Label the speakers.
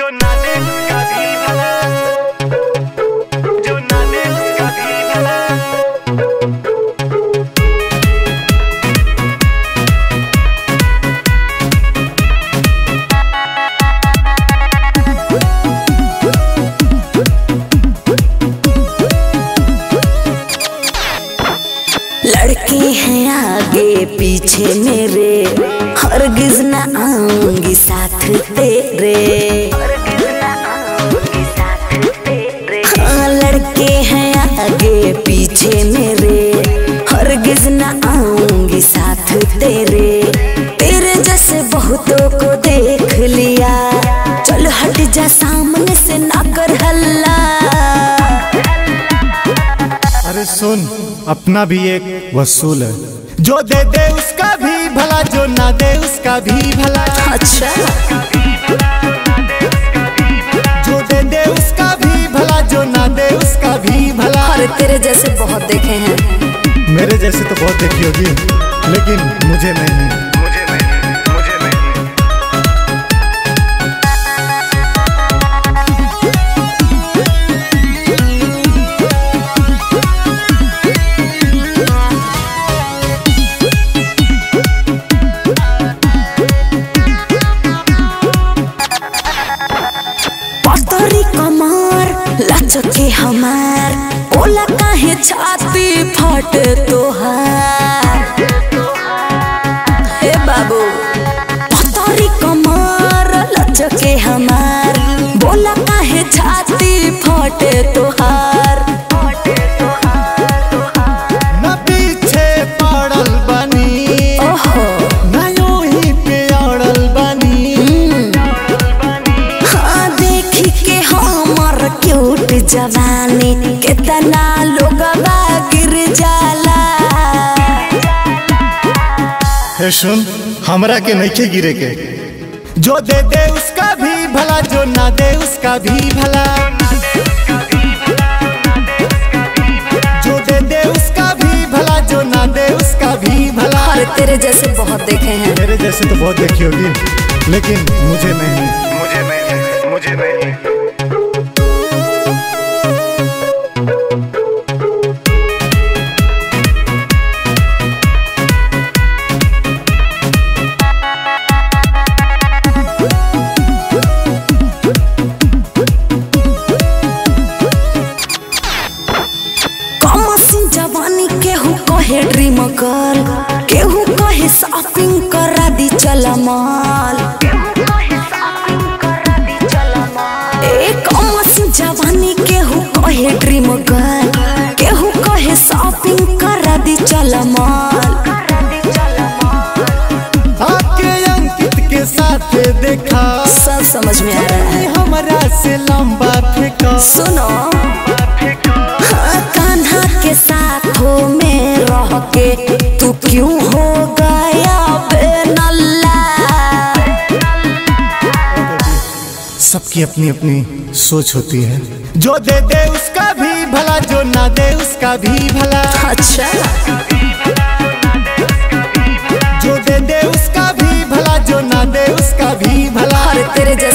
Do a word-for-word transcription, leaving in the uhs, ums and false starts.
Speaker 1: जो ना दे उसका भी भला, जो ना दे उसका भी भला।
Speaker 2: लड़के हैं आगे पीछे मेरे, हरगिज न आऊंगी साथ तेरे। हाँ, लड़के हैं आगे पीछे मेरे, हरगिज न आऊंगी साथ तेरे। तेरे जैसे बहुतों को देख लिया, चल हट जा सामने से ना कर हल्ला।
Speaker 3: अरे सुन, अपना भी एक वसूल है, जो दे दे उसका भी भला, जो ना दे उसका भी भला।
Speaker 2: अच्छा,
Speaker 3: जो दे दे उसका भी भला, जो ना दे उसका भी भला।
Speaker 2: अरे तेरे जैसे बहुत देखे हैं।
Speaker 3: मेरे जैसे तो बहुत देखी होगी, लेकिन मुझे नहीं।
Speaker 1: मुझे नहीं, मुझे नहीं।
Speaker 2: पतरी कमर लचके हमार, बोला काहे छाती फट तोहार। हे बाबू, पतरी कमर लचके हमार, बोला काहे छाती फट तोहार।
Speaker 3: न पीछे पड़ल बनी,
Speaker 2: ओहो,
Speaker 3: न यूं ही पे अड़ल बनी।
Speaker 2: हाँ, देखी के हमर क्यूट जवानी, कितना लोगवा गिर जाला।
Speaker 3: हे सुन, हमरा के नइखे गिरे के, जो दे दे उसका भी भला, जो ना दे उसका भी भला। जो दे दे उसका भी भला, जो ना दे उसका भी भला।
Speaker 2: अरे तेरे जैसे बहुत देखे हैं।
Speaker 3: मेरे जैसे तो बहुत देखी होगी, लेकिन मुझे नहीं।
Speaker 1: मुझे नहीं, मुझे नहीं।
Speaker 2: कमसिन जवानी केहू कहे ड्रीम गर्ल, केहू कहे शॉपिंग करा दी चल मॉल। ए कमसिन जवानी केहू कहे ड्रीम गर्ल, केहू कहे शॉपिंग करा दी चल मॉल।
Speaker 3: आके अंकित के साथ देखा,
Speaker 2: सब समझ में आ रहा है।
Speaker 3: हमरा से लंबा फेंका।
Speaker 2: सुनो, हाँ, कान्हा के साथों में रह के तू क्यों हो गया बेनल्ला।
Speaker 3: सबकी अपनी अपनी सोच होती है, जो दे दे उसका भी भला, जो ना दे उसका भी भला।
Speaker 2: अच्छा,
Speaker 3: जो दे दे उसका भी भला, जो ना दे उसका भी भला।
Speaker 2: अरे तेरे जैसे